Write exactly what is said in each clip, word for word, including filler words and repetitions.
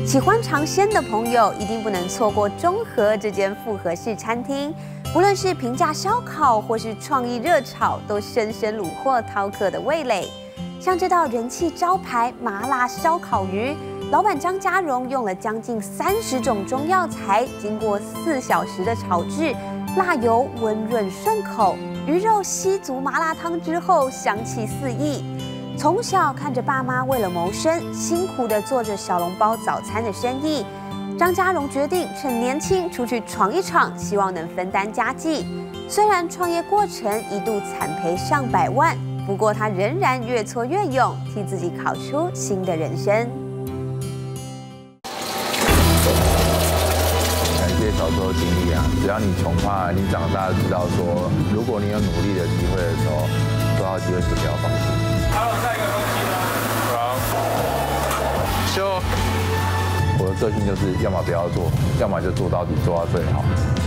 喜欢尝鲜的朋友一定不能错过中和这间复合式餐厅。不论是平价烧烤或是创意热炒，都深深虏获饕客的味蕾。像这道人气招牌麻辣烧烤鱼，老板张家荣用了将近三十种中药材，经过四小时的炒制，辣油温润顺口，鱼肉吸足麻辣汤之后，香气四溢。 从小看着爸妈为了谋生，辛苦地做着小笼包早餐的生意，张家荣决定趁年轻出去闯一闯，希望能分担家计。虽然创业过程一度惨赔上百万，不过他仍然越挫越勇，替自己考出新的人生。 感谢小时候经历啊，只要你穷怕，你长大知道说，如果你有努力的机会的时候，抓到机会就不要放弃。 好，下一个东西呢？好，修。 我的个性就是，要么不要做，要么就做到底，做到最好。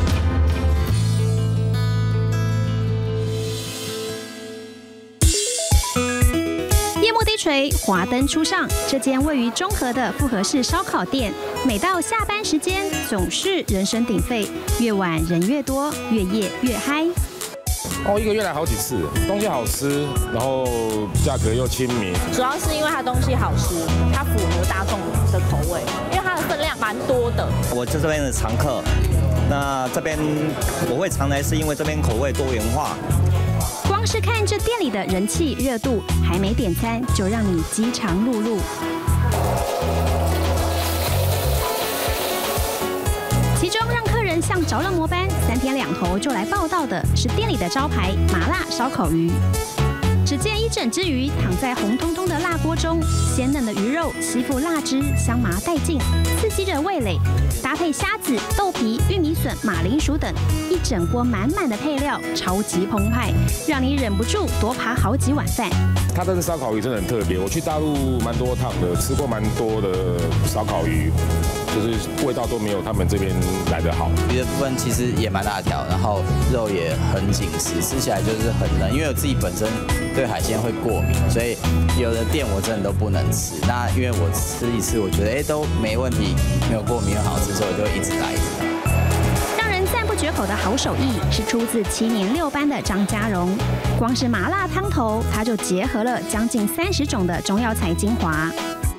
夜幕低垂，华灯初上。这间位于中和的复合式烧烤店，每到下班时间总是人声鼎沸，越晚人越多，越夜越嗨。 哦，一个月来好几次，东西好吃，然后价格又亲民。 主要是因为它东西好吃，它符合大众的口味，因为它的分量蛮多的。 我是这边的常客，那这边我会常来是因为这边口味多元化。 光是看这店里的人气热度，还没点餐就让你饥肠辘辘。 其中让客人像着了魔般，三天两头就来报道的是店里的招牌麻辣烧烤鱼。只见一整只鱼躺在红彤彤的辣锅中，鲜嫩的鱼肉吸附辣汁，香麻带劲，刺激着味蕾。搭配虾子、豆皮、玉米笋、马铃薯等，一整锅满满的配料，超级澎湃，让你忍不住多扒好几碗饭。 它这烧烤鱼真的很特别，我去大陆蛮多趟的，吃过蛮多的烧烤鱼。 就是味道都没有他们这边来得好。 鱼的部分其实也蛮大条，然后肉也很紧实，吃起来就是很嫩。因为我自己本身对海鲜会过敏，所以有的店我真的都不能吃。那因为我吃一次，我觉得哎都没问题，没有过敏很好吃，所以我就一直来一直来。 让人赞不绝口的好手艺是出自七年六班的张家荣，光是麻辣汤头，他就结合了将近三十种的中药材精华。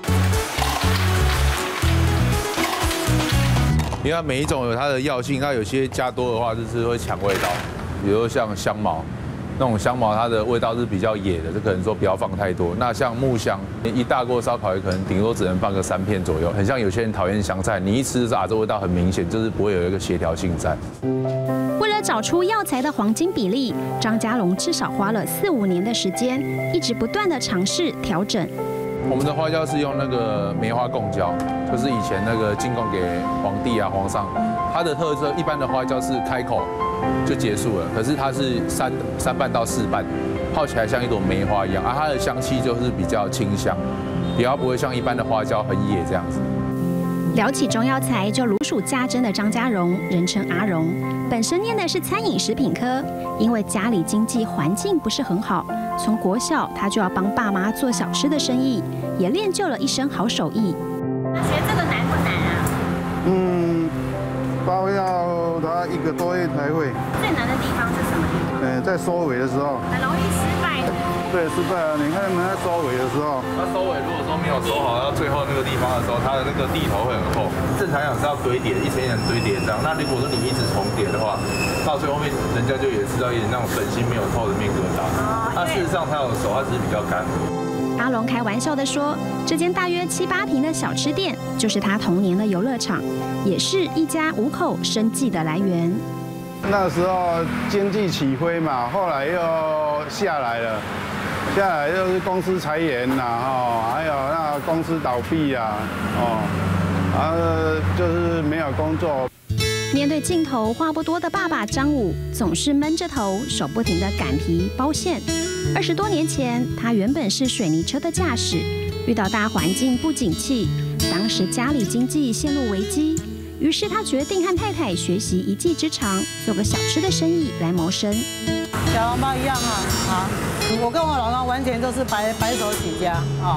因为它每一种有它的药性，它有些加多的话就是会抢味道，比如说像香茅，那种香茅它的味道是比较野的，这可能说不要放太多。那像木香，一大锅烧烤也可能顶多只能放个三片左右，很像有些人讨厌香菜，你一吃啊这味道很明显，就是不会有一个协调性在。 为了找出药材的黄金比例，张家荣至少花了四五年的时间，一直不断的尝试调整。 我们的花椒是用那个梅花贡椒，就是以前那个进贡给皇帝啊、皇上。它的特色，一般的花椒是开口就结束了，可是它是三三瓣到四瓣，泡起来像一朵梅花一样，而它的香气就是比较清香，比较不会像一般的花椒很野这样子。 聊起中药材就如数家珍的张家荣，人称阿荣，本身念的是餐饮食品科，因为家里经济环境不是很好。 从国小，他就要帮爸妈做小吃的生意，也练就了一身好手艺。 学这个难不难啊？ 嗯，包要他一个多月才会。 最难的地方是什么地方？ 呃，在收尾的时候。 很容易失败。 对，失败啊！你看他们在收尾的时候， 它收尾如果说没有收好，到最后那个地方的时候，它的那个地头会很厚。正常讲是要堆叠，一层一层堆叠这样。那如果说你一直重叠的话，到最后面人家就也吃到一点那种本心没有透的面疙瘩。那事实上它有熟，它只是比较干。 阿龙开玩笑地说，这间大约七八坪的小吃店，就是他童年的游乐场，也是一家五口生计的来源。 那时候经济起飞嘛，后来又下来了。 下来就是公司裁员啦，哈，还有那公司倒闭啊，哦，然后就是没有工作。 面对镜头话不多的爸爸张武，总是闷着头，手不停地擀皮包馅。二十多年前，他原本是水泥车的驾驶，遇到大环境不景气，当时家里经济陷入危机，于是他决定和太太学习一技之长，做个小吃的生意来谋生。 小笼包一样啊，啊，我跟我老公完全都是白白手起家啊。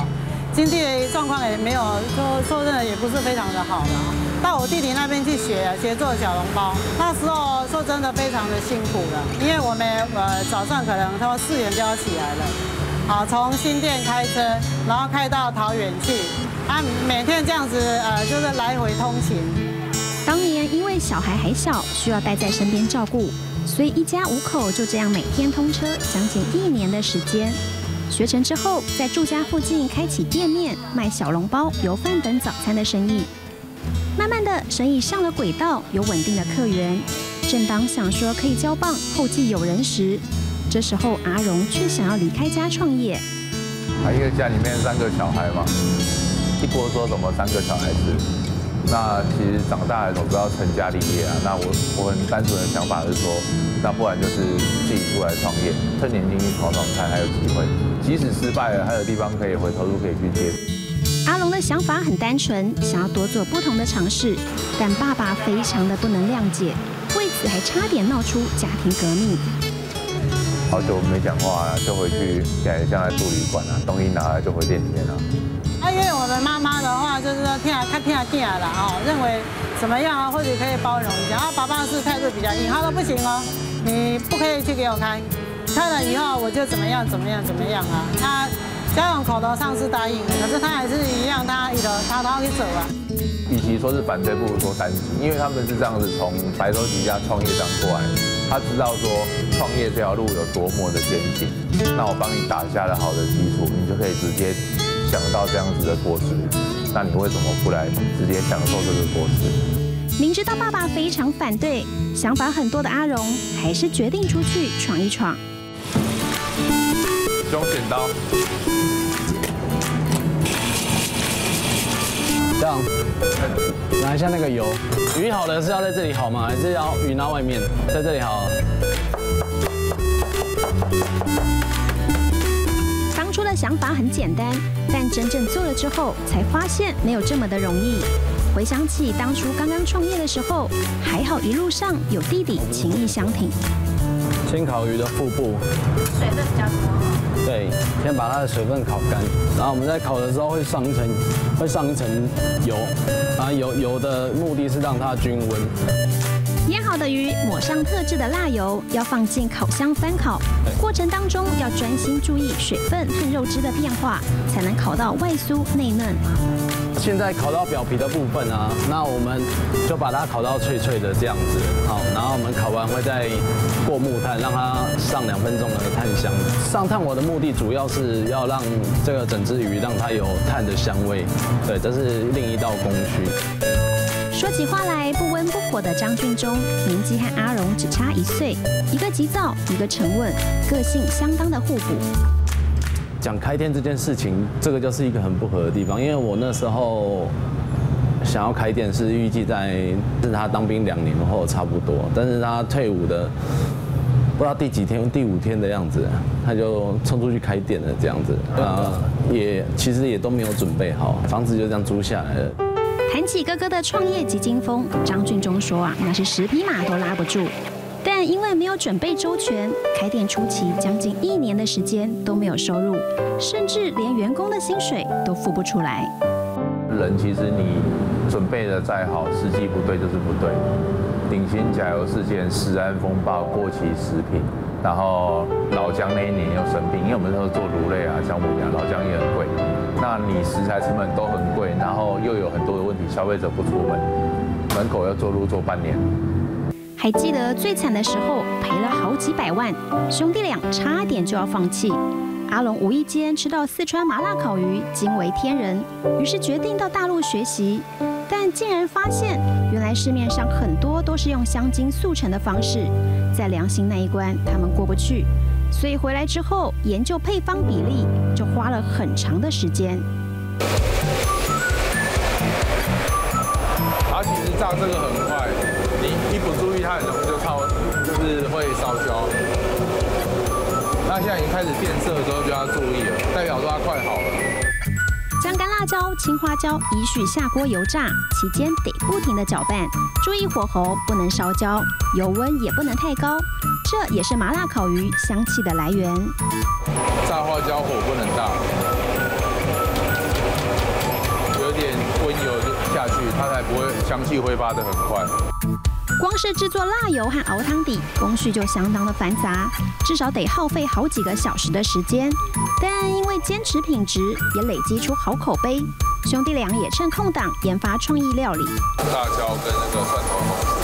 经济状况也没有说说真的也不是非常的好了。到我弟弟那边去学学做小笼包，那时候说真的非常的辛苦了，因为我们呃早上可能他四点就要起来了，好从新店开车，然后开到桃园去，啊每天这样子呃就是来回通勤。 当年因为小孩还小，需要带在身边照顾，所以一家五口就这样每天通车将近一年的时间。学成之后，在住家附近开启店面，卖小笼包、油饭等早餐的生意。慢慢的，生意上了轨道，有稳定的客源。正当想说可以交棒，后继有人时，这时候阿荣却想要离开家创业。 啊，因为家里面三个小孩嘛，一锅粥怎么三个小孩子？那其实长大了总是要成家立业啊。那我我很单纯的想法是说，那不然就是自己出来创业，趁年轻去闯闯看，还有机会。即使失败了，还有地方可以回头路可以去接。 阿龙的想法很单纯，想要多做不同的尝试，但爸爸非常的不能谅解，为此还差点闹出家庭革命。 好久没讲话了，就回去，现在像在住旅馆啊，东西拿来就回店里面了。 啊，因为我们妈妈的话就是说听啊看听啊听啊啦哦，认为怎么样啊，或许可以包容一下。然后爸爸是态度比较硬，他说不行哦，你不可以去给我开，开了以后我就怎么样怎么样怎么样啊。他家长口头上是答应的，可是他还是一样，他一头滔滔去走啊。 与其说是反对，不如说担心，因为他们是这样子从白手起家创业这样过来，他知道说创业这条路有多么的艰辛，那我帮你打下了好的基础，你就可以直接享到这样子的果实，那你为什么不来直接享受这个果实？ 明知道爸爸非常反对，想法很多的阿荣还是决定出去闯一闯。 用剪刀， 这样拿一下那个油，鱼好的是要在这里好吗？还是要鱼拿外面？在这里好。 当初的想法很简单，但真正做了之后，才发现没有这么的容易。回想起当初刚刚创业的时候，还好一路上有弟弟情义相挺。 先烤鱼的腹部， 水分比较多。 对，先把它的水分烤干，然后我们在烤的时候会上一层，会上一层油，然后油油的目的是让它均温。 腌好的鱼抹上特制的辣油，要放进烤箱翻烤。过程当中要专心注意水分和肉汁的变化，才能烤到外酥内嫩。 现在烤到表皮的部分啊，那我们就把它烤到脆脆的这样子，好，然后我们烤完会再过木炭，让它上两分钟的炭香。上炭火的目的主要是要让这个整只鱼让它有炭的香味，对，这是另一道工序。 说起话来不温不火的张俊忠，年纪和阿荣只差一岁，一个急躁，一个沉稳，个性相当的互补。 讲开店这件事情，这个就是一个很不合的地方，因为我那时候想要开店是预计在是他当兵两年后差不多，但是他退伍的不知道第几天，第五天的样子，他就冲出去开店了这样子，啊，也其实也都没有准备好，房子就这样租下来了。 谈起哥哥的创业及经风，张俊忠说啊，那是十匹马都拉不住。但因为没有准备周全，开店初期将近一年的时间都没有收入，甚至连员工的薪水都付不出来。 人其实你准备的再好，时机不对就是不对。鼎新甲油事件、食安风暴、过期食品，然后老姜那一年又生病，因为我们那时候做卤类啊、姜母鸭，老姜也很贵。那你食材成本都很贵，然后又有很多的问题，消费者不出门，门口要做路做半年。 还记得最惨的时候赔了好几百万，兄弟俩差点就要放弃。阿龙无意间吃到四川麻辣烤鱼，惊为天人，于是决定到大陆学习，但竟然发现原来市面上很多都是用香精速成的方式，在良心那一关他们过不去，所以回来之后研究配方比例，就花了很长的时间。 它其实炸这个很快，你一不注意，它很容易就烧，就是会烧焦。那现在已经开始变色的时候就要注意了，代表说它快好了。 将干辣椒、青花椒依序下锅油炸，期间得不停的搅拌，注意火候不能烧焦，油温也不能太高，这也是麻辣烤鱼香气的来源。 炸花椒火不能大， 下去，它才不会香气挥发得很快。 光是制作辣油和熬汤底，工序就相当的繁杂，至少得耗费好几个小时的时间。但因为坚持品质，也累积出好口碑。兄弟俩也趁空档研发创意料理， 辣椒跟那个蒜头红薯。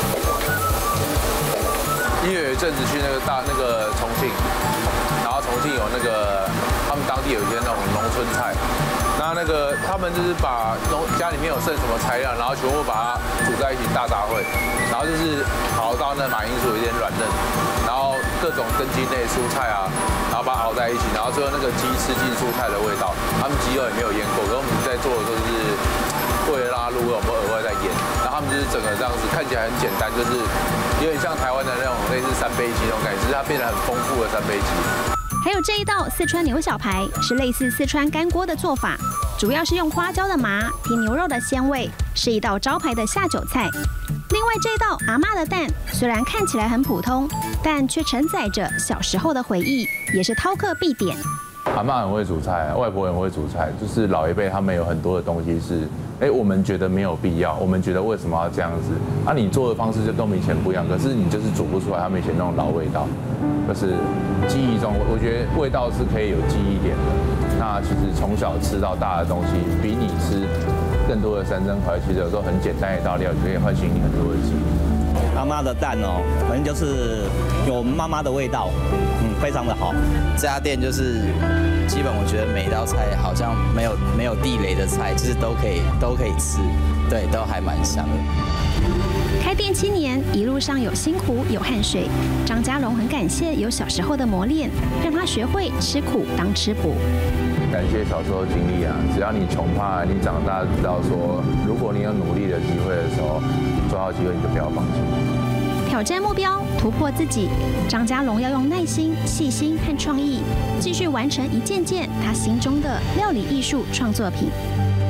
因为有一阵子去那个大那个重庆，然后重庆有那个他们当地有一些那种农村菜。那那个他们就是把农家里面有剩什么材料，然后全部把它煮在一起大杂烩，然后就是熬到那马铃薯有点软嫩，然后各种根茎类蔬菜啊，然后把它熬在一起，然后最后那个鸡吃进蔬菜的味道。他们鸡肉也没有腌过，可是我们在做的时候就是为了让它入味，我们额外再腌。然后他们就是整个这样子看起来很简单，就是有点像台湾的那种类似三杯鸡那种感觉，只是它变得很丰富的三杯鸡。 还有这一道四川牛小排是类似四川干锅的做法，主要是用花椒的麻提牛肉的鲜味，是一道招牌的下酒菜。另外这道阿嬷的蛋虽然看起来很普通，但却承载着小时候的回忆，也是饕客必点。 阿嬷很会煮菜，外婆很会煮菜，就是老一辈他们有很多的东西是，哎，我们觉得没有必要，我们觉得为什么要这样子？啊，你做的方式就跟我们以前不一样，可是你就是煮不出来他们以前那种老味道，就是记忆中，我觉得味道是可以有记忆点的。那其实从小吃到大的东西，比你吃更多的山珍海味，其实有时候很简单一道料，可以唤醒你很多的记忆。 阿嬷的蛋哦，反正就是有妈妈的味道，嗯，非常的好。 这家店就是基本我觉得每一道菜好像没有没有地雷的菜，就是都可以都可以吃，对，都还蛮香的。 开店七年，一路上有辛苦有汗水，张家荣很感谢有小时候的磨练，让他学会吃苦当吃补。 感谢小时候经历啊，只要你穷怕，你长大知道说，如果你有努力的机会的时候，抓到机会你就不要放弃。 挑战目标，突破自己，张家荣要用耐心、细心和创意，继续完成一件件他心中的料理艺术创作品。